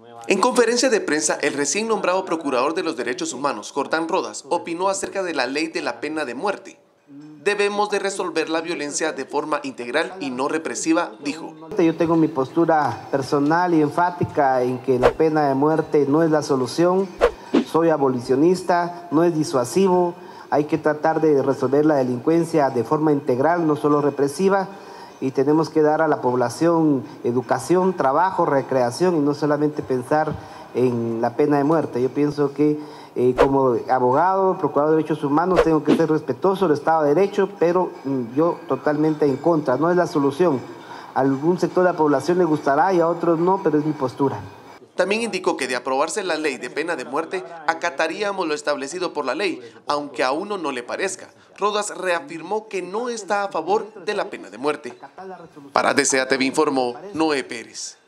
En conferencia de prensa, el recién nombrado Procurador de los Derechos Humanos, Jordán Rodas, opinó acerca de la ley de la pena de muerte. Debemos de resolver la violencia de forma integral y no represiva, dijo. Yo tengo mi postura personal y enfática en que la pena de muerte no es la solución. Soy abolicionista, no es disuasivo. Hay que tratar de resolver la delincuencia de forma integral, no solo represiva. Y tenemos que dar a la población educación, trabajo, recreación y no solamente pensar en la pena de muerte. Yo pienso que como abogado, procurador de derechos humanos, tengo que ser respetuoso del Estado de Derecho, pero yo totalmente en contra, no es la solución. A algún sector de la población le gustará y a otros no, pero es mi postura. También indicó que de aprobarse la ley de pena de muerte, acataríamos lo establecido por la ley, aunque a uno no le parezca. Rodas reafirmó que no está a favor de la pena de muerte. Para DCATV informó Noé Pérez.